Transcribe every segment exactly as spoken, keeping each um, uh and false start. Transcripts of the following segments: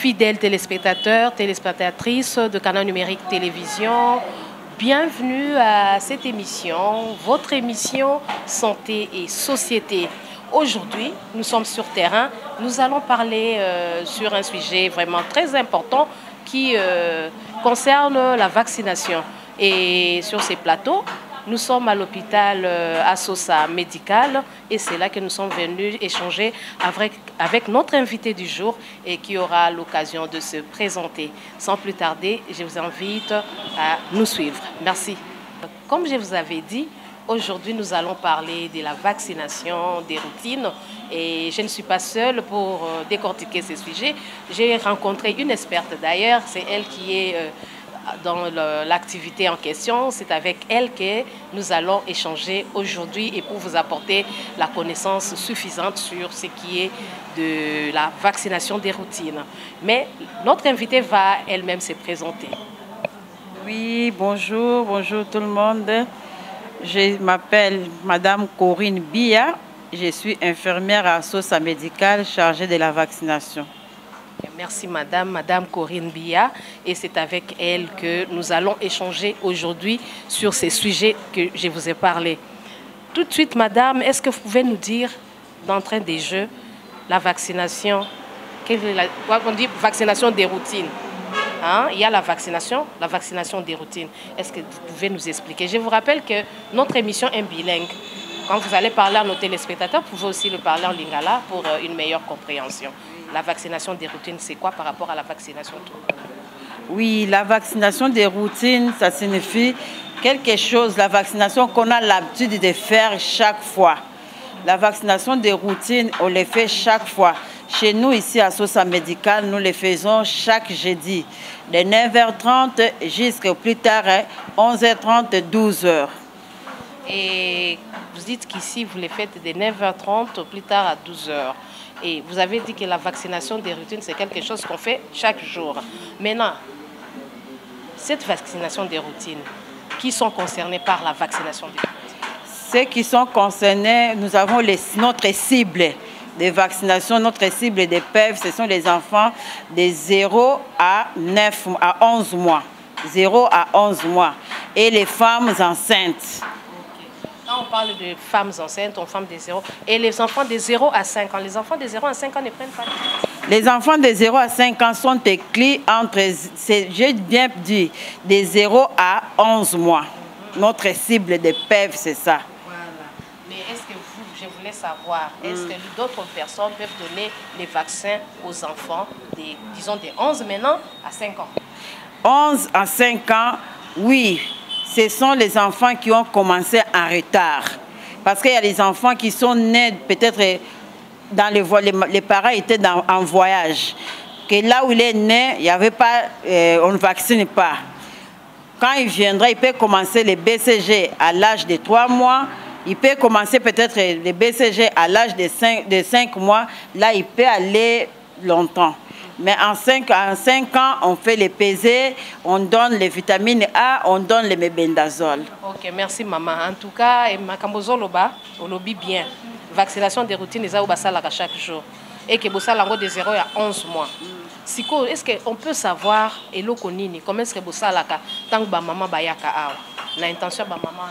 Fidèles téléspectateurs, téléspectatrices de Canal Numérique Télévision, bienvenue à cette émission, votre émission Santé et Société. Aujourd'hui, nous sommes sur terrain, nous allons parler euh, sur un sujet vraiment très important qui euh, concerne la vaccination. Et sur ces plateaux, nous sommes à l'hôpital euh, Assosa Médical et c'est là que nous sommes venus échanger avec, avec notre invité du jour et qui aura l'occasion de se présenter. Sans plus tarder, je vous invite à nous suivre. Merci. Comme je vous avais dit, aujourd'hui nous allons parler de la vaccination, des routines et je ne suis pas seule pour euh, décortiquer ce sujet. J'ai rencontré une experte d'ailleurs, c'est elle qui est... Euh, dans l'activité en question. C'est avec elle que nous allons échanger aujourd'hui et pour vous apporter la connaissance suffisante sur ce qui est de la vaccination des routines. Mais notre invitée va elle-même se présenter. Oui, bonjour, bonjour tout le monde. Je m'appelle Madame Corinne Bia. Je suis infirmière à Assosa Médical chargée de la vaccination. Merci Madame, Madame Corinne Bia, et c'est avec elle que nous allons échanger aujourd'hui sur ces sujets que je vous ai parlé. Tout de suite Madame, est-ce que vous pouvez nous dire d'entrée des jeux la vaccination, quelle est la, on dit vaccination des routines, hein? Il y a la vaccination, la vaccination des routines. Est-ce que vous pouvez nous expliquer? Je vous rappelle que notre émission est bilingue. Quand vous allez parler à nos téléspectateurs, vous pouvez aussi le parler en lingala pour une meilleure compréhension. La vaccination des routines, c'est quoi par rapport à la vaccination? Oui, la vaccination des routines, ça signifie quelque chose, la vaccination qu'on a l'habitude de faire chaque fois. La vaccination des routines, on les fait chaque fois. Chez nous, ici à Assosa Médical, nous les faisons chaque jeudi, de neuf heures trente jusqu'au plus tard, onze heures trente, douze heures. Et vous dites qu'ici, vous les faites de neuf heures trente au plus tard à douze heures. Et vous avez dit que la vaccination des routines, c'est quelque chose qu'on fait chaque jour. Maintenant, cette vaccination des routines, qui sont concernés par la vaccination des routines? Ceux qui sont concernés, nous avons les, notre cible de vaccination, notre cible de P E V, ce sont les enfants de zéro à neuf, à onze mois. zéro à onze mois. Et les femmes enceintes. Quand on parle de femmes enceintes, on femmes de zéro. Et les enfants de zéro à cinq ans. Les enfants de zéro à cinq ans ne prennent pas. Les enfants de zéro à cinq ans sont écrits entre, j'ai bien dit, de zéro à onze mois. Mm-hmm. Notre cible de P E V, c'est ça. Voilà. Mais est-ce que vous, je voulais savoir, est-ce mm. que d'autres personnes peuvent donner les vaccins aux enfants, des, disons de onze maintenant à cinq ans? onze à cinq ans, oui. Ce sont les enfants qui ont commencé en retard. Parce qu'il y a des enfants qui sont nés peut-être dans les voies, les, les parents étaient dans, en voyage. Que là où il est né, il y avait pas, euh, on ne vaccine pas. Quand il viendra, il peut commencer les B C G à l'âge de trois mois. Il peut commencer peut-être les B C G à l'âge de cinq, de cinq mois. Là, il peut aller longtemps. Mais en cinq ans, on fait les P Z, on donne les vitamines A, on donne les mébendazole. Ok, merci maman. En tout cas, Makambozo Loba, on lobby bien. Vaccination des routines, les Aoubasalaka chaque jour. Et que Bossalango de zéro à onze mois. Siko, est-ce qu'on peut savoir, et l'okonini, comment est-ce que Bossalaka, tant que maman bayaka awa, l'intention de maman?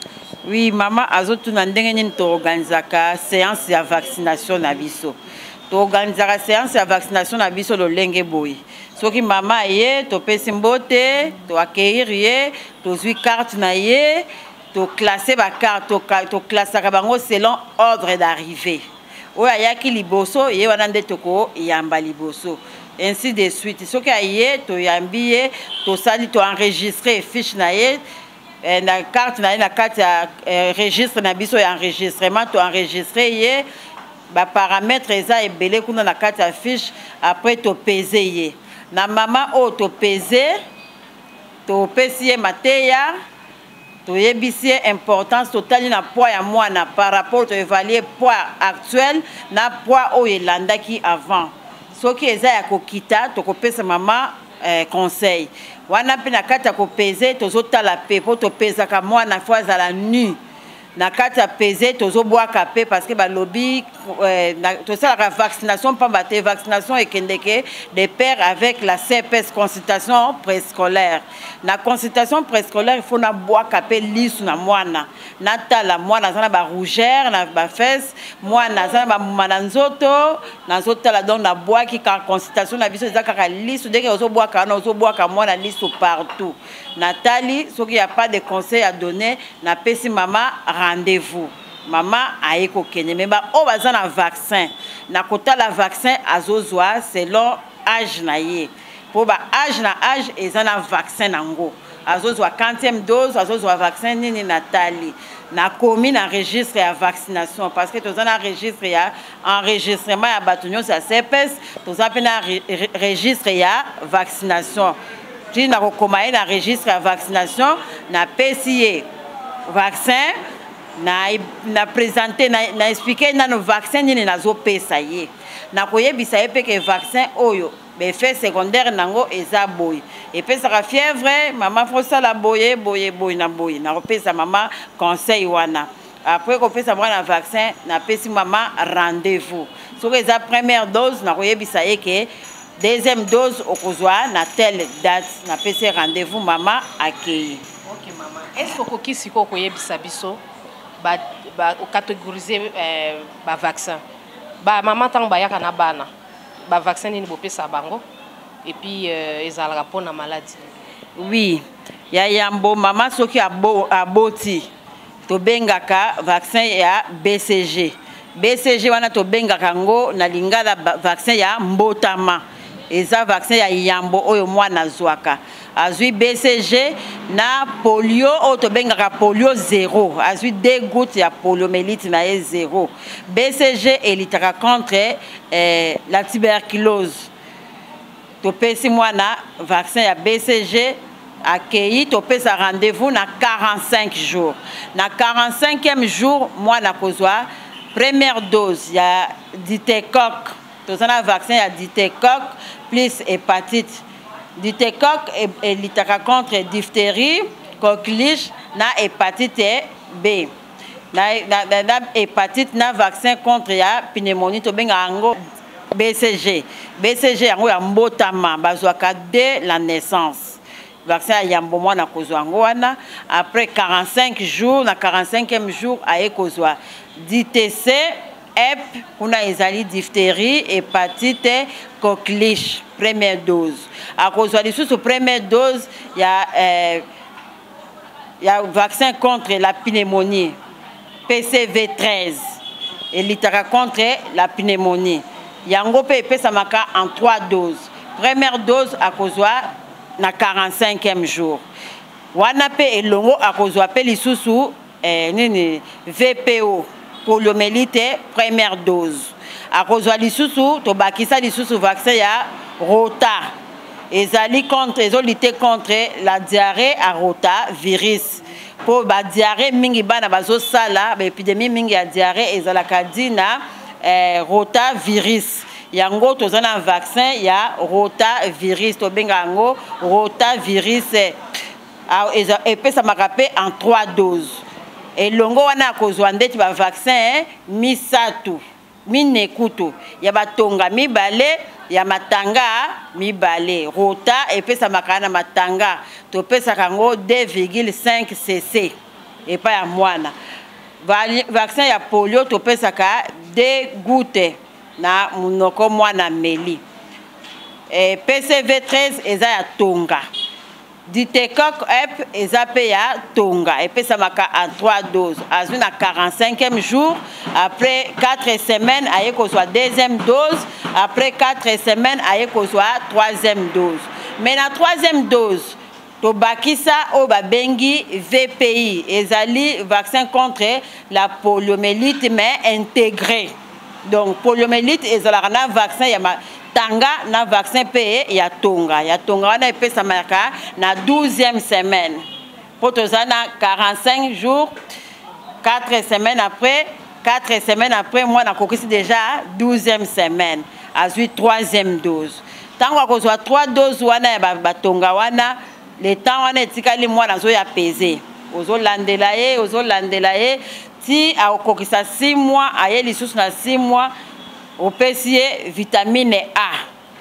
Oui, maman, azotu nandengeni to organizaka séance de vaccination na biso. To organiser la séance de vaccination na biso lo lenge boy. Soki mama ye, to pesi mbote, to accueillir ye, to zui carte na ye, to classer ba carte, to to classer bango selon ordre d'arrivée. Oya yaki liboso, ye wana nde toko yamba liboso. Ainsi de suite. Soki aye, to yambi ye, to sali to enregistrer fiche na ye. Na carte na ye na carte ya registre na biso ya enregistrement, to enregistrer ye. Ba paramètres eza ebele kuna na carte ya fiche après to peser ye na mama o to peser to pesi ye mateya to yebisi importance totale na poids ya mwana par rapport to évaluer poids actuel na poids o elandaki avant soki eza ya kokita to kopesa mama eh, conseil wana pe na carte ya ko peser to zotala pe po to pesa ka mwana fois à la nuit na kati ya pesé tozo boaka pe parce que ba lobby to ça la vaccination pas baté vaccination ekendeke de pair avec la C P S consultation préscolaire na consultation préscolaire il faut na boaka pe lisu na mwana na tala mwana zana ba rougeur na ba fesse mwana zana ba mananzoto na zotala donc na boaki ka consultation na biso ezaka lisu dès que ozo boaka na ozo boaka mwana lisu partout Nathalie soki y a pas de conseil à donner na pesi maman rendez-vous maman aiko kene mais ba o baza na vaccin na kota la vaccin azozwa selon âge na ye pour ba âge na âge ezana vaccin nango azozwa quantième dose azozwa vaccin nini Nathalie na commis na registre ya vaccination parce que tozana registre ya enregistrement ya batunyo sa C P S toza na registre ya vaccination tu na recommandé na registre ya vaccination na P C A vaccin na na présenté na, na expliquer na no vaccin nini nazo pesa ye na koyebisa ye pe que vaccin oyo be fait secondaire nango eza boy et pesa ka fièvre maman faut la boye boye boye na boye na pesa maman conseil wana après ko pesa mwana vaccin na pesi maman rendez-vous so que eza première dose na koyebisa ye que deuxième dose okozwa na telle date na pesi rendez-vous maman accueilli. OK maman, est-ce que ko kisiko koyebisa biso ba ba catégoriser euh, ba vaccin ba maman tang ba yaka na bana ba vaccin ni bopesa bango et puis euh, ezalaka pona maladie oui ya yambo maman soki abo aboti to bengaka vaccin ya B C G B C G wana to bengaka ngo na lingala vaccin ya mbotama eza vaccin ya yambo oyo mwana zwaka azui B C G na polio auto bengaka polio zéro azui deux gouttes ya poliomyélite na ye zéro B C G elitaka contre eh, la tuberculose to pesi mwana vaccin ya B C G accueilli to pesa rendez-vous na quarante-cinq jours na quarante-cinquième jour mwana kozwa première dose ya ditécoque tozana vaccin ya ditécoque plus hépatite ditécoque et litaka contre diphtérie coqueluche na hépatite B na, na, na, na hépatite na vaccin contre ya pneumonie to benga ango B C G B C G yango ya mbotama bazwaka dès la naissance vaccin ya yambo mwana kozwa ngo wana après quarante-cinq jours na quarante-cinquième jour aye kozwa D T C E P kuna ezali diphtérie hépatite coqueluche première dose à cause de sous première dose il y a euh, il y a vaccin contre la pneumonie P C V treize et littéra contre la pneumonie yango pe pesa maka en trois doses première dose à cause na quarante-cinquième jour wana pe elongo à cause pe lisusu eh, nini V P O poliomyélite première dose à cause de lisusu to bakisa lisusu vaccin ya rota ezali contre ezolité contre la diarrhée à rota virus pour ba diarrhée mingi bana bazo sala ba épidémie mingi ya diarrhée ezalaka dina eh, rota virus yango tozana vaccin ya rota virus to benga ngo rota virus et puis ça m'a rappelé en trois doses et longo wana kozwa ndeti ba vaccin misatu minekuto ya batonga mibale ya matanga mibale rota et puis ça makana matanga to pesa kango deux virgule cinq cc et pas ya mwana vaccin ya polio to pesa ka deux gouttes na munoko mwana meli et P C V treize eza ya tonga ditécoque E P eza pe ya tonga et puis ça maka en trois doses azui na quarante-cinquième jour après quatre semaines aye kozwa deuxième dose après quatre semaines aye kozwa troisième dose mais na troisième dose to bakisa o babengi V P I ezali vaccin contre la poliomyélite mais intégré donc poliomyélite ezalaka na vaccin ya tanga na vaccin P ya tonga ya tonga wana epesa maka na douzième semaine pour tozana quarante-cinq jours quatre semaines après quatre semaines après moi na kokisi déjà douzième semaine azui troisième dose tango akozwa trois doses wana ya batonga wana le temps wana etikali mwana zo ya pesé ozo landela ye ozo landela ye ti akokisa six mois aye lisusu na six mois opesi ye vitamine A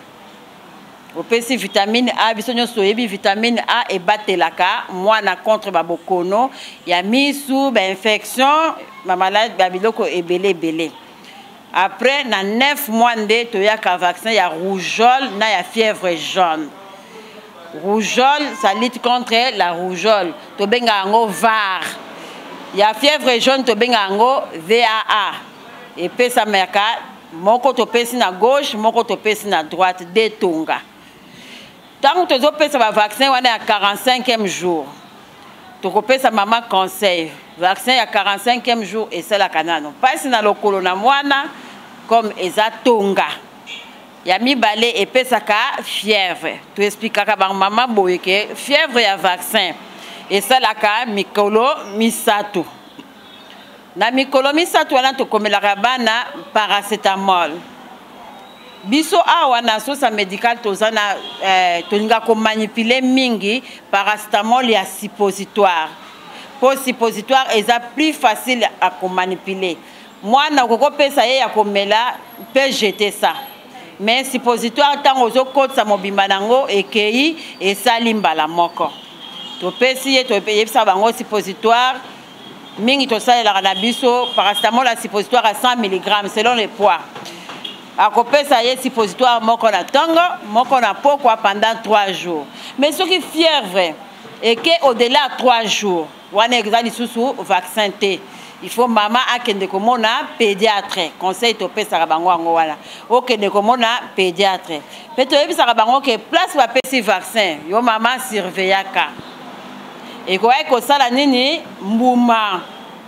opesi vitamine A biso nyonso yebi vitamine A ebatelaka mwana contre babokono ya misu ba infection ba malade ba biloko ebele ebele. Après na neuf mois nde toyaka vaccin ya rougeole na ya fièvre jaune. Rougeole ça lutte contre la rougeole to benga ngo V A R. Ya fièvre jaune to benga ngo V A A. Et pesa meka moko to pesi na gauche moko to pesi na droite de tonga. Tant que tu as un vaccin, on est à quarante-cinquième jour. Tu as maman conseil. Vaccin à quarante-cinquième jour et c'est la canane. Pas si dans le colonna moana comme Eza Tonga. Il y a mis balai et pesaka fièvre. Tu expliques à maman boye que fièvre et vaccin. Et ça la ka mikolo misato. Na mikolo misato on a to comme la rabana paracétamol. Biso awa na sosa médical tozana eh, tolinga ko manipuler mingi paracétamol ya suppositoire. Pour suppositoire eza plus facile à ko manipuler. Moi na koko pesa ye ya komela peut jeter ça. Mais suppositoire tant ozo code sa mobimba nango ekei et salimba la moko. To pesi ye to peye sa bango suppositoire mingi to sa la na biso paracétamol la suppositoire à cent milligrammes selon le poids. A kopesa ye suppositoire moko na tongo moko na pokwa pendant trois jours. Mais ce qui fièvre et que au-delà de trois jours, wana exali sous vaccin T. Il faut maman akende komona pédiatre. Conseil to pesa bango ngo wala. Okende komona pédiatre. Mais to yebisa bango que place va pesi vaccin. Yo maman surveillaka. Et ko ay ko sala nini mbuma.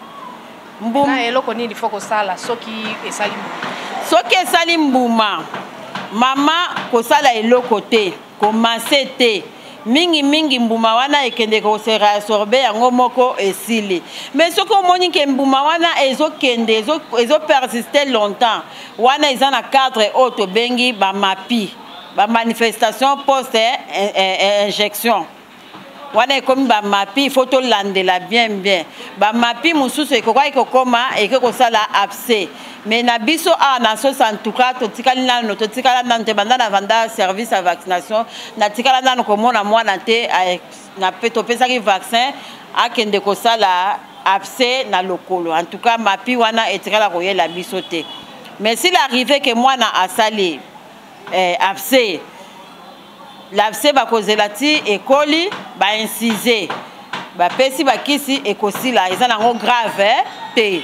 Mbuma eloko nini faut ko sala soki esali soki esali mbuma mama kosala eloko te komanse te mingi mingi mbuma wana ekende ko se réabsorber yango moko esili mais soki omoni ke mbuma wana ezokende ezo ezo persister longtemps wana eza na cadre auto bengi ba mapi ba manifestation post injection wana comme ba mapi il faut to landela bien bien ba mapi mususu ekoko ekokoma ekoko sala abcès mais na biso a na sosa en tout cas to tikali na no to tikala na te banda na vanda service à vaccination na tikala na ko mona mwana te na peto pesa ki vaccin akende ko sala abcès na lokolo en tout cas mapi wana etikala ko yela biso te mais s'il arrivait que mwana asali eh, abcès l'abcès ba kozelati ekoli ba inciser ba pesi ba kisi ekosila eza nango grave te.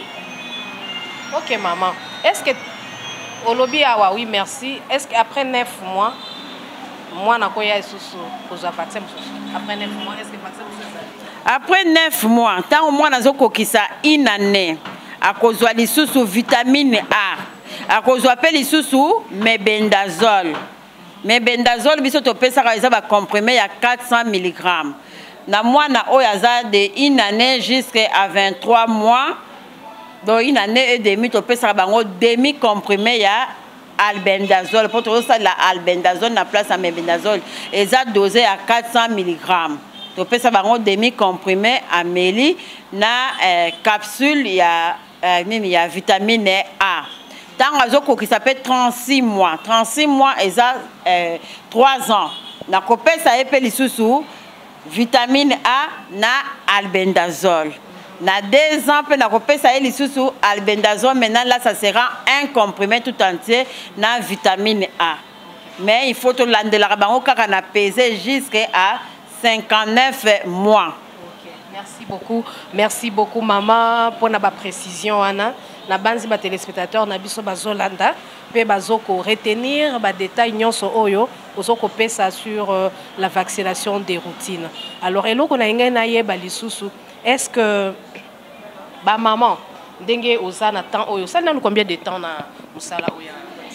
Ok maman, est-ce que au lobby awa oui merci, est-ce qu'après neuf mois moi na koya isusu koza vaccin après neuf mois est-ce que vaccin ça après neuf mois tant au moins nazo kokisa une année a kozwa lisusu vitamine A a kozwa pe lisusu mebendazole. Mais bendazole biso to pesa ka eza ba comprimé ya quatre cents milligrammes. Na mwana oyaza de une année jusqu'à vingt-trois mois. Donc une année et demie to pesa bango demi comprimé ya albendazole pour tout ça la albendazole na place à mebendazole eza dosé à quatre cents milligrammes. To pesa bango demi comprimé amélie na euh, capsule ya euh, mimi ya vitamine A. Tant azoko qui s'appelle trente-six mois. trente-six mois, ils ont euh, trois ans. Na kopesa epe lisusu vitamine A na albendazole. Na deux ans, na kopesa e lisusu albendazole. Maintenant, là, ça sera un comprimé tout entier na vitamine A. Mais il faut que l'andela bango kaka na peser jusqu'à cinquante-neuf mois. Okay. Merci beaucoup. Merci beaucoup, maman, pour la précision, Anna. Na banzi ba téléspectateurs na biso bazolanda pe bazoko retenir ba détails nyonso oyo ozoko pesa sur euh, la vaccination des routines. Alors eloko na ngai na yeba lisusu est-ce que ba maman ndenge ozana temps oyo ça na combien de temps na musala oya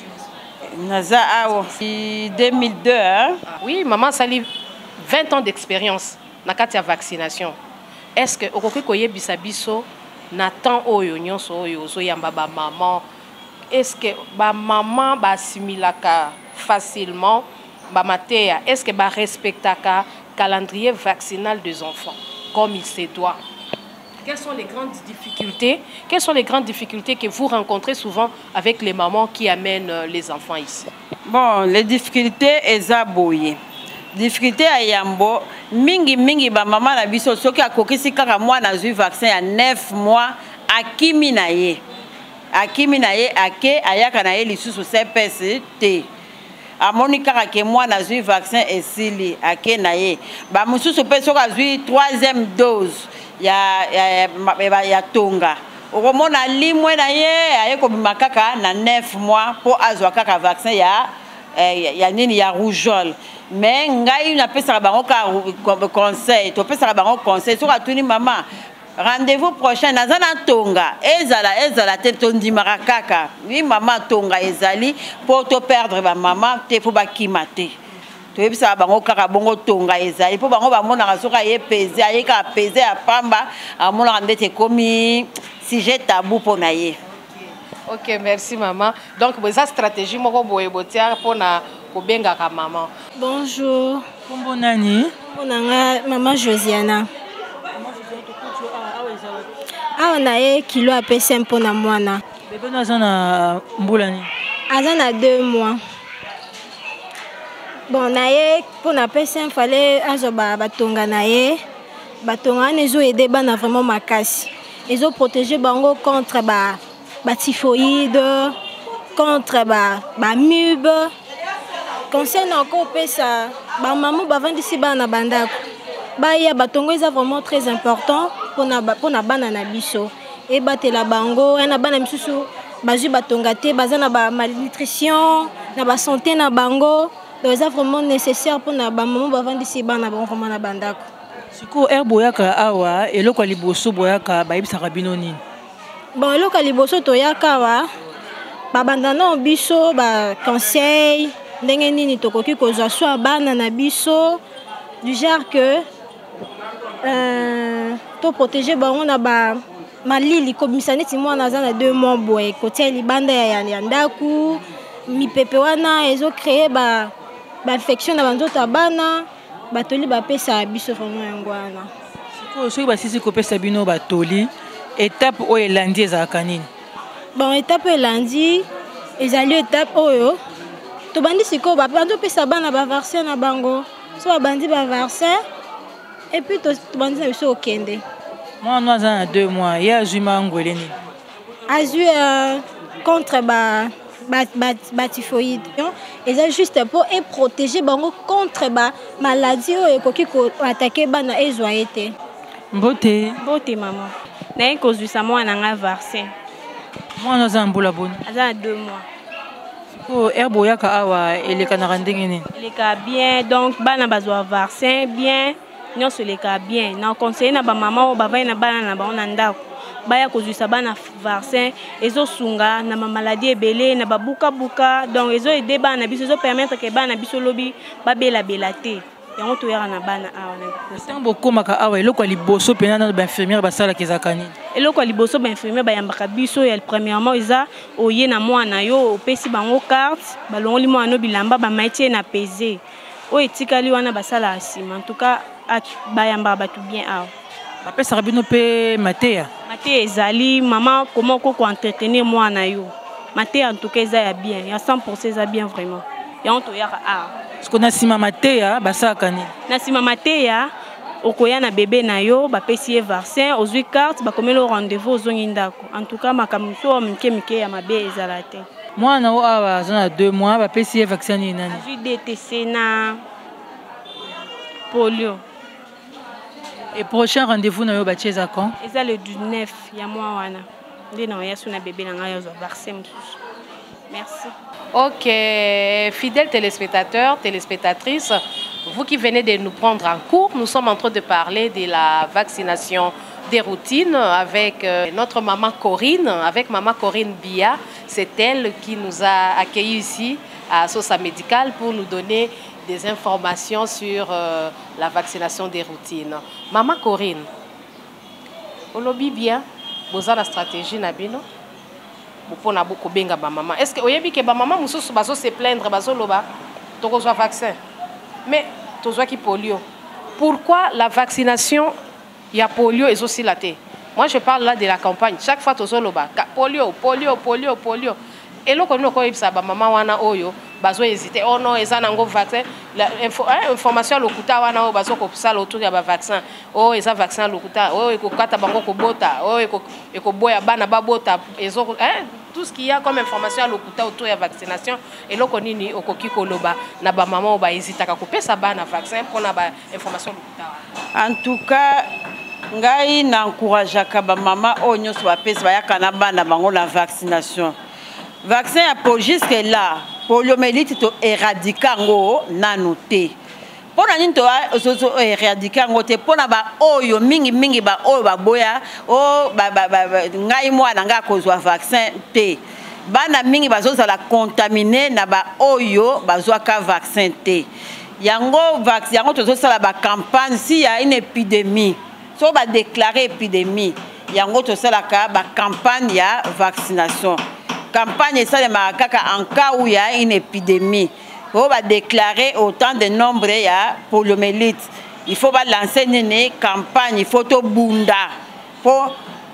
naza awo deux mille deux hein? Ah, oui maman sali vingt ans d'expérience na kati ya vaccination. Est-ce que okoki koyebisa biso na temps oyo nyonso oyo zo yamba ba maman est-ce que ba maman ba assimilaka facilement ba mateya est-ce que ba respectaka calendrier vaccinal des enfants? comme il se doit. Quelles sont les grandes difficultés? Quelles sont les grandes difficultés que vous rencontrez souvent avec les mamans qui amènent les enfants ici? Bon, les difficultés elles aboyées. Difficulté à Yambo, mingi mingi ba maman na biso soki akokisi kaka mwana azui vaccin ya neuf mois akimi na ye. Akimi na ye ake ayaka na ye lisusu C P S T. Amoni kaka ke mwana azui vaccin esili ake na ye. Ba mususu pe soki azui troisième dose ya ya ya, ya tonga. Okomona limwe na ye ayeko bima kaka na neuf mois po azwa kaka vaccin ya eh, ya nini ya rougeole. Mais ngai na pesa bango ka conseil, to pesa bango conseil so katuni maman. Rendez-vous prochain nazana tonga ezala ezala te tondimaka kaka. Oui maman tonga ezali pour to perdre ba maman te pour ba kimate. To pesa bango kaka bongo tonga ezali pour bango ba mona soka ye peser aye ka peser a pamba amona ndete komi sujet tabou pour na ye. Ok, merci maman. Donc, ça stratégie moko boye botia pour na kobenga ka maman. Bonjour. Kombo nani? Bonanga maman Josiana. Ah on a eu kilo à P C M pour na mwana. Bébé na zana mbulani. Azana deux mois. Bon na ye pour na P C M fallait azoba batonga na ye. Batonga nezo aider bana vraiment makasi. Ils ont protégé bango contre ba ba typhoïde, contre ba ba mube. Concernant encore pesa, ba maman ba vendre ici bana bandako. Ba ya batongo est vraiment très important pour na pour na bana na biso. Et batela bango, na bana misusu bazu batonga te, bazana ba malnutrition, na ba santé na bango. Donc c'est vraiment nécessaire pour na ba maman ba vendre ici bana bon vraiment na bandako. Siko er boyaka awa eloko liboso boyaka ba ibisaka bino nini? Bon, eloko liboso toyaka wa ba bandana biso ba conseil ndenge nini tokoki kozwa so bana na biso du genre que euh to protéger bango na ba malili komisani ti mwana za na deux mois boye kotia libanda ya yandaku mi pepe wana ezo créer ba ba infection na banzota bana batoli ba pesa biso vraiment ngwana. Siko soki basisi kopesa bino batoli étape oyo elandi ezalaka nini? Bon, étape elandi ezali étape oyo tobandi siko bapanda pesa bana ba vaccin na bango so babandi ba vaccin et puis tobandi na biso okende. Moi nous avons deux mois ya azui mangwele nini? Azui euh, contre ba ba ba, ba typhoïde. Et c'est juste pour et protéger bango contre ba maladie oyo ekoki ko attaquer bana ezoyete. Mbote. Mbote maman. Na cause ça moi na vaccin. Moi nous avons mbula boni. Aza deux mois. Siko herbo yaka awa eleka na ndenge nini? Eleka bien donc bana bazwa vaccin bien nyonso eleka bien. Na conseiller na ba maman ba vai na bana na ba on ndako. Baya kozwisa bana vaccin ezo sunga na maladie ebele na babuka buka donc ezo aider bana biso ezo permettre que bana biso lobi babela belate yango to yara na bana awa na ntango komaka awa eloko liboso pena na ba infirmière basala kezaka nini? Eloko liboso ba infirmière bayambaka biso ya premièrement eza oye na mwana yo opesi bango carte balongoli mwana bilamba ba maïtie na peser o etikali wana basala asima en tout cas bayamba batu bien awa. Bapesa bino pe mateya. Mateya ezali maman comment ko entretenir mwana yo. Mateya en tout cas eza ya bien, ya cent pour cent eza bien vraiment. Ya on to yaka ah. Parce qu'on a sima mateya basaka nini? Na sima mateya okoya na bébé na yo bapesi ye vaccin ozwi carte bakomelo rendez-vous ozongi ndako. En tout cas makamso mke mke ya mabe ezala te. Mwana o awa zona deux mois bapesi ye vaccin nini nani? Azwi D T C na polio. Et prochain rendez-vous na yo batie za quand? Eza le dix-neuf ya mois wana. Ndé na ya suna bébé na nga yo vaccin msusu. Merci. Ok, fidèles téléspectateurs, téléspectatrices, vous qui venez de nous prendre en cours, nous sommes en train de parler de la vaccination des routines avec euh, notre maman Corinne, avec maman Corinne Bia. C'est elle qui nous a accueillis ici à Sosa Médical pour nous donner des informations sur euh, la vaccination des routines. Maman Corinne, au lobby bien, vous avez la stratégie Nabino? Pour na beaucoup benga ba maman. Est-ce que oyebi ke ba maman mususu baso se plaindre baso loba to ko vaccin? Mais to qui polio. Pourquoi la vaccination il y a polio et aussi la thé. Moi, je parle là de la campagne. Chaque fois, tu as polio, polio, polio, polio. Et là, quand on a maman wana oyo, bazo hésiter. Oh non, ils ont un vaccin. L'information lokuta wana o bazo ko ça autour ya ba vaccin. Oh, ils ont vaccin lokuta. Oh, eko kata bango ko bota. Oh, eko eko boya bana ba bota. Ezo hein, tout ce qu'il y a comme information lokuta autour ya vaccination. Et là, qu'on ni okoki koloba na ba maman o ba hésiter ka couper sa bana vaccin pour na ba information lokuta. En tout cas, ngai na encourage ka ba maman o nyoso ba pesa ba yakana bana bango la vaccination. Vaccin à pour jusque là, poliomyélite to éradiquer ngo nanoté. Pour na nto oso éradiquer ngo te pour na ba oyo mingi mingi ba oyo ba boya o ba ba ngai mwana nga kozwa vaccin te. Bana mingi bazo la contaminer na ba oyo bazwa ka vaccin te. Yango vaccin yango tozo sala ba campagne si y a une épidémie. So ba déclarer épidémie. Yango to sala ka ba campagne ya vaccination. Campagne ça de Marakaka en cas où il y a une épidémie. On va déclarer autant de nombre il y a poliomyélite. Il faut pas lancer une campagne, il faut tout bunda. Pour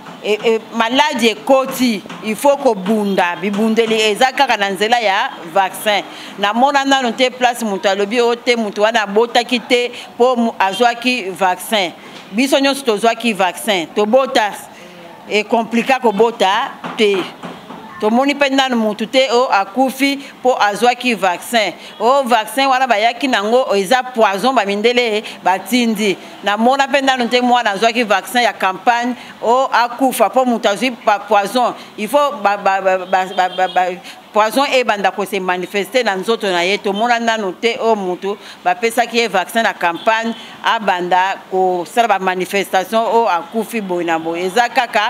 maladie koti, il faut que bunda. Bi bundeli ezaka kananzela ya vaccin. Na mona na note place mutalobi ote mutuana bota kite pour azwaki vaccin. Biso nyonso tozwaki vaccin. To botas et compliqué ko bota te. To moni penda no mutute o akufi po azwaki vaccin o vaccin wana bayaki nango eza poison ba mindele batindi na mona penda no te mwana azwaki vaccin ya campagne o akufa po mutazwi poison il faut ba ba ba poison e banda ko se manifester na nzoto na yeto mona nanu te o mutu ba pesa ki vaccin na campagne abanda ko sala ba manifestation o akufi boina bo eza kaka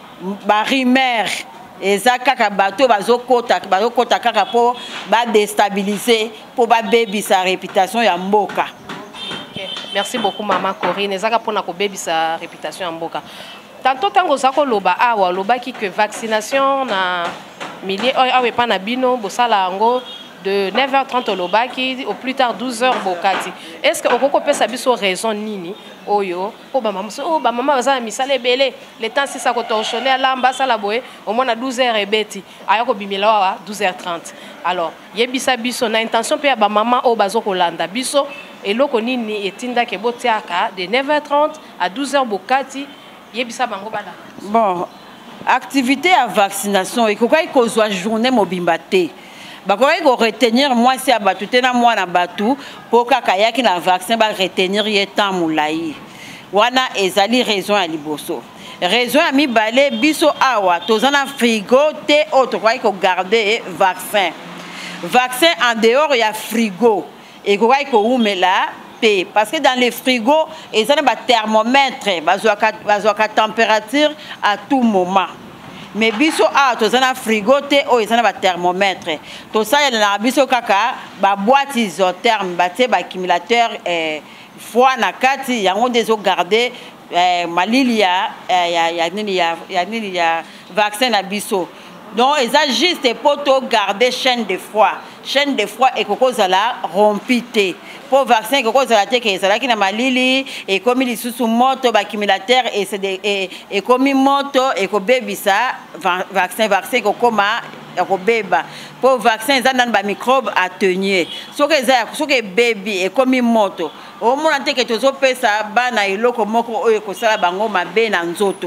ba rumeur. Et ça, kaka bateau, bazo kota, bazo kota kaka pour ba déstabiliser, pour ba baby sa réputation ya mboka. Okay. Merci beaucoup maman Corinne. Ezaka pour na ko baby sa réputation ya mboka. Tantôt tango zako loba awa loba ki que vaccination na milliers awe pa na bino bosala ngo de neuf heures trente au lobaki au plus tard douze heures bokati. Est-ce que okoko pesa biso raison nini oyo po ba maman so ba maman baza misala ebele le temps si ça ko torchonner alamba sala boye au moins à douze heures ebeti ayako bimela wa douze heures trente. Alors yebisa biso na intention pe ba maman o bazo ko landa biso eloko nini etinda ke botiaka de neuf heures trente à douze heures bokati yebisa bango bala. Bon, activité à vaccination et kokai ko zwa journée mobimba te. Bakoy ko retenir moi si abatu te na mwana batu pour kaka yaki na vaccin ba retenir ye temps moulayi wana ezali raison ya liboso raison ya mibale biso awa tozana frigo te autre quoi ko garder vaccin vaccin en dehors ya frigo et ko ko umela pe parce que dans les frigos ezana ba thermomètre bazwa bazwa température à tout moment. Mais biso a tozana frigo te o ezana ba thermomètre to ça na biso kaka ba boîte isotherme ba te ba accumulateur eh froid na kati yango dezo garder eh malili ya ya ya nini ya ya nini ya vaccin na biso donc eza juste pour to garder chaîne de froid chaîne de froid et koko zala rompite pour vaccin koko zala te ke zala ki na malili et comme il sous moto ba accumulateur et c'est et et comme moto et ko bebisa vaccin vaccin koko ma ko beba pour vaccin za nan ba microbe atténuer so que za so que baby et comme moto au moins te ke tozo pesa bana iloko moko oyo ko sala bango mabe na nzoto.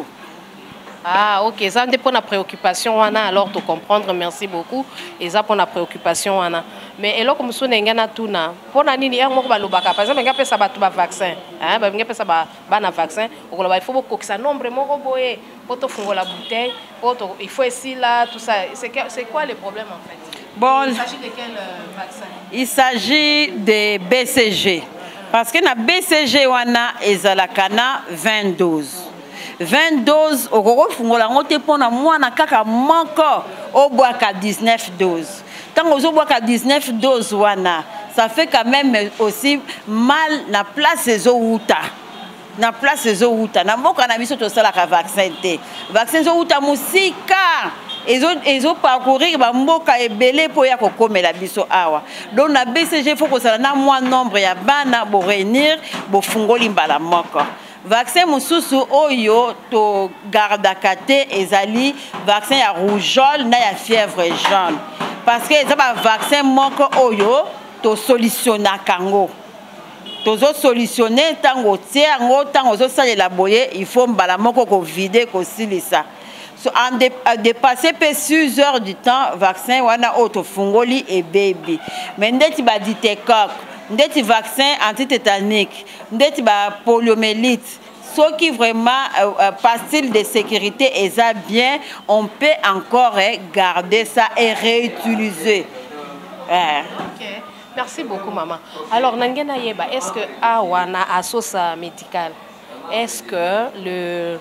Ah, ok. Ça, c'est pour la préoccupation. Alors, tu comprendre, merci beaucoup. Et ça, pour la préoccupation. Mais, et là, comme ça, on a tout. Pour la nini, on va le bac. Par exemple, on a fait ça, un vaccin. On a fait ça, un vaccin. Il faut que ça nombre de robots. Pour te faire la bouteille. Il faut ici, là, tout ça. C'est quoi le problème, en fait? Bon, il s'agit de quel euh, vaccin? Il s'agit de B C G. Parce que na B C G, on a ezalakana vingt doses. vingt doses au gros fungola ngote pona mwana kaka manko au boaka dix-neuf doses. Tant aux boaka dix-neuf doses wana, ça fait quand même aussi mal na place les outa. Na place les outa. Na mboka na biso to sala ka vaccin te. Vaccin zo outa musika. Ils ont ils ont parcouru ba mboka ebele po ya kokomela biso awa. Donc na B C G faut que ça na moins nombre ya bana bo réunir bo fungoli mbala moko. vaccin mosusu oyo to gardaka te ezali vaccin ya rougeole na ya fièvre jaune parce que eza ba vaccin moko oyo to solutionnaka ngo tozo solutionner tango tie ngo tango zo salela boye il faut mbala moko ko vider ko silisa so en de, dépasser pe six heures du temps vaccin wana oyo to fungoli e baby mais ndeti ba ditecoque ndeti vaccin antitétanique ndeti ba poliomyélite ce qui vraiment euh, euh, pastille de sécurité est bien on peut encore eh, garder ça et réutiliser euh. Okay. Merci beaucoup, maman. Alors, Nangena Yeba, est-ce que Awana Asosa médicale, est-ce que le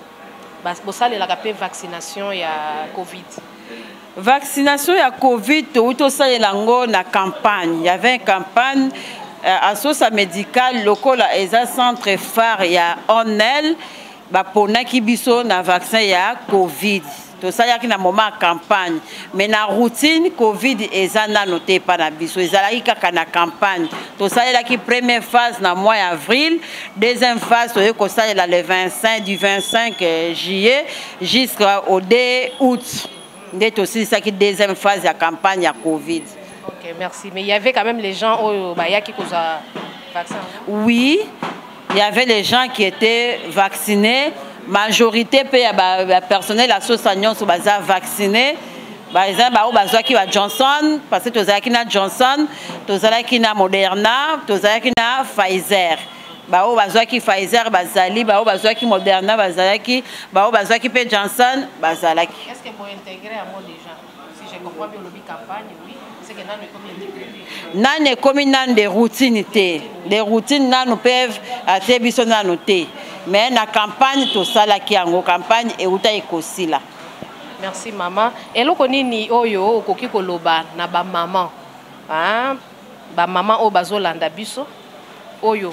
la vaccination il y a Covid? Vaccination il y a Covid, tout ça il y a la campagne. Il y avait une campagne Asosa médicale local et un centre phare il y a Onel, bah pour nakibiso na vaccin il y a Covid. Tout ça, il y a un moment de campagne. Mais la routine, Covid, ils n'ont noté pas na biso. Ils ont une campagne. Tout ça, il y a une première phase dans le mois d'avril. Deuxième phase, le vingt-cinq, du vingt-cinq juillet jusqu'au deux août. C'est aussi ça qui est la deuxième phase de la campagne à Covid. Ok, merci. Mais il y avait quand même les gens qui ont vaccin. Oui, il y avait les gens qui étaient vaccinés. Majorité peut y personnel la sauce agnon sur bazar vacciné par exemple bazar qui va Johnson parce que tous qui na Johnson tous qui na Moderna tous qui na Pfizer ba o bazar qui Pfizer bazali ba o bazar qui Moderna bazali qui ba o bazar qui peut Johnson bazalaki. Est-ce que pour intégrer à moi déjà si je comprends bien le campagne oui c'est que nan comme intégrer nan comme nan des routines les routines nan nous peuvent atteindre biso nan noter. Mais la campagne, tout ça, la qui en campagne, et où t'as écossi là. Merci maman. Et l'on connaît ni oyo koki koloba na ba maman, hein, ba maman o bazo landa biso, oyo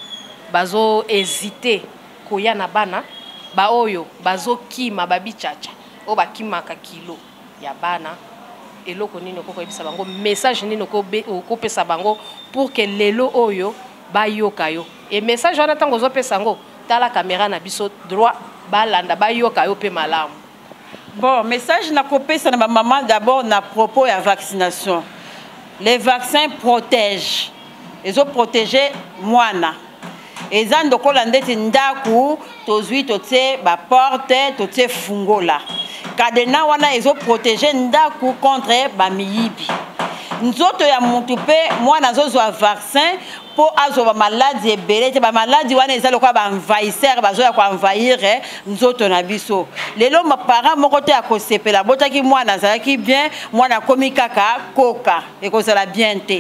bazo hésiter koya na bana, ba oyo bazo kima babi chacha, o ba kima ka kilo ya bana. Et l'on connaît no koko ebisa bango message ni no ko be ko pesa bango pour que lelo oyo ba yokayo. Et message wana tango zo pesa ngo dans la caméra na biso droit balanda ba yoka yo pe malamu. Bon, message na copé ça na maman d'abord na propos à vaccination. Les vaccins protègent. Ils ont protégé moana. Et zan doko landeti ndaku tozui tote ba porte tote fungola. Kadena wana ils ont protégé ndaku contre ba miyibi. Nzoto ya mutupe moana zozo vaccin pour azoba maladie ebele te ba maladie wana ezalo kwa ba envahisseur bazo ya kwa envahir nzoto na biso lelo ma parents moko te akosepela botaki mwana zalaki bien mwana komi kaka koka ekozala bien te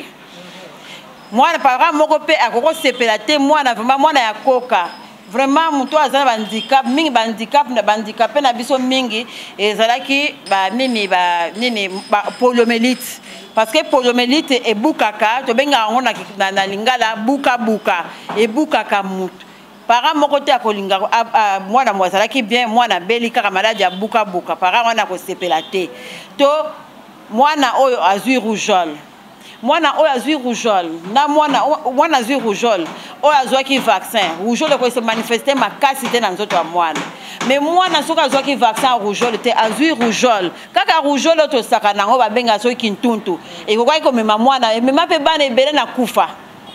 mwana parents moko pe akokosepela te mwana vraiment mwana ya koka vraiment muto azala ba handicap mingi ba handicap na handicapé na biso mingi ezalaki ba nini ba nini ba poliomyélite parce que poliomyélite et bukaka to benga ngona na, na lingala buka buka et bukaka mutu para moko te akolinga mwana mwazalaki bien mwana beli kaka maladi ya buka buka para wana ko sepela te to mwana oyo azui rougeole mwana oyo azui rougeole na mwana mwana azui rougeole oyo azwaki vaccin rougeole ko se manifester makasi te na nzoto ya mwana mais mwana soka azwaki vaccin rougeole te azui rougeole kaka rougeole to saka nango ba benga so kintuntu e ko ko mema mwana e mema pe bana ebele na kufa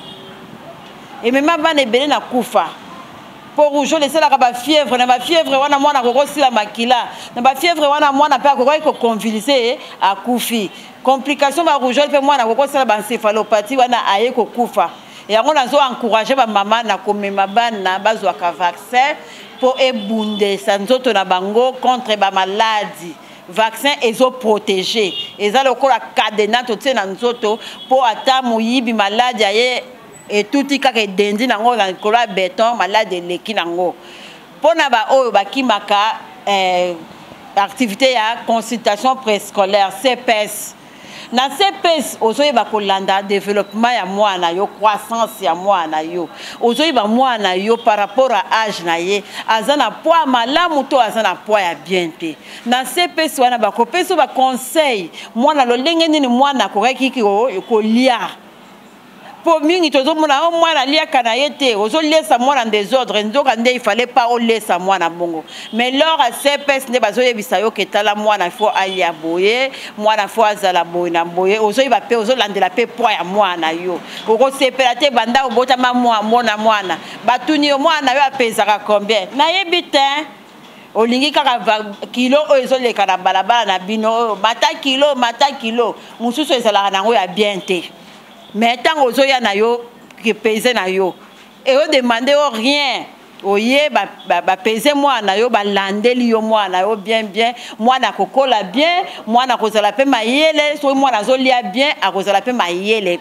e mema bana ebele na kufa pour rougeole c'est la ba fièvre na ba fièvre wana mwana ko sila makila na ba fièvre wana mwana pe ko ko convulser a kufi complication ba rougeole pe mwana ko sila ba encéphalopathie wana aye ko kufa et on a encouragé ba maman na komema bana bazwa ka vaccin pour ebunde sanzoto na bango contre ba maladie vaccin ezo protéger eza lokola cadena to tena nzoto pour ata moyibi maladie aye et tout kaka dendi nango na kola béton maladie leki nango pona ba oyo bakimaka euh, activité ya consultation préscolaire C P S na C P S ozoyeba kolanda développement ya mwana yo croissance ya mwana yo ozoyeba mwana yo par rapport à âge na ye azana poids malamu to azana poids ya bien te na C P S wana bakopesa ba conseil mwana lo lenge nini mwana koreki ko lia po mingi tozomona o mwana liaka na ye te ozolesa mwana désordre nzoka nde il fallait pas olesa mwana bongo mais lors à C P S nde bazoyebisa yo ketala mwana fo alia boye mwana fo azala boye na boye ozoyiba pe ozolandela pe poids ya mwana yo okosepela te banda obotama mwana mwana batuni yo mwana yo apezaka combien nayebi te olingi kaka kilo oyo ezoleka na balabala na bino mata kilo mata kilo mosusu ezalaka nango ya bien te mais tant aux oya na yo qui pèse na yo et on demande rien oye ba ba pèse moi na yo ba landeli yo moi na yo bien bien moi na kokola bien moi na kozala pe mayele so moi na zolia bien a kozala pe mayele.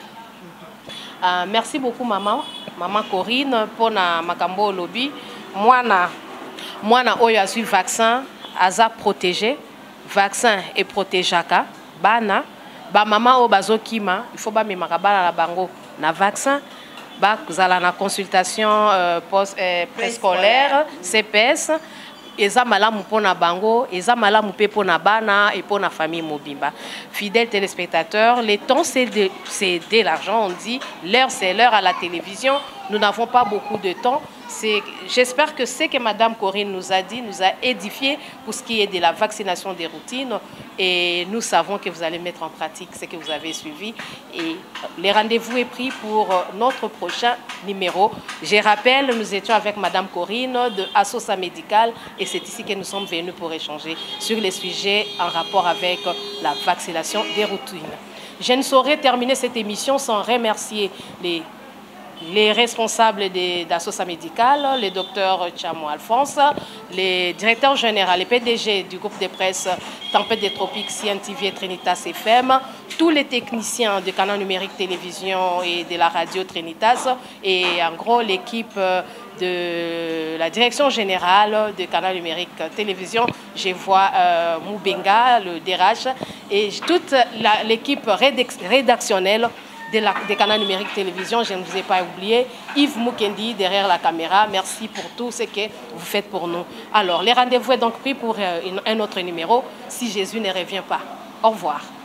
Uh, merci beaucoup maman maman Corinne pour na makambo lobby moi na moi na oyo asu vaccin aza protégé vaccin et protégeaka bana ba maman o bazokima il faut ba memaka bana la bango na vaccin ba zala na consultation euh, post euh, préscolaire C P S eza malamu pona bango eza malamu pe pona bana et pona famille mobimba. Fidèles téléspectateurs, le temps c'est de c'est de l'argent, on dit l'heure c'est l'heure à la télévision. Nous n'avons pas beaucoup de temps. J'espère que ce que Madame Corinne nous a dit nous a édifié pour ce qui est de la vaccination des routines et nous savons que vous allez mettre en pratique ce que vous avez suivi et le rendez-vous est pris pour notre prochain numéro. Je rappelle, nous étions avec Madame Corinne de Assosa Médical et c'est ici que nous sommes venus pour échanger sur les sujets en rapport avec la vaccination des routines. Je ne saurais terminer cette émission sans remercier les les responsables d'Assosa Médical, le docteur Chamo Alphonse, les directeurs généraux, les P D G du groupe de presse Tempête des Tropiques, C N T V et Trinitas F M, tous les techniciens du canal numérique télévision et de la radio Trinitas et en gros l'équipe de la direction générale du canal numérique télévision. Je vois euh, Moubenga, le D R H et toute l'équipe rédactionnelle de la, des canaux numériques télévision, je ne vous ai pas oublié. Yves Moukendi derrière la caméra, merci pour tout ce que vous faites pour nous. Alors, les rendez-vous est donc pris pour euh, un autre numéro, si Jésus ne revient pas. Au revoir.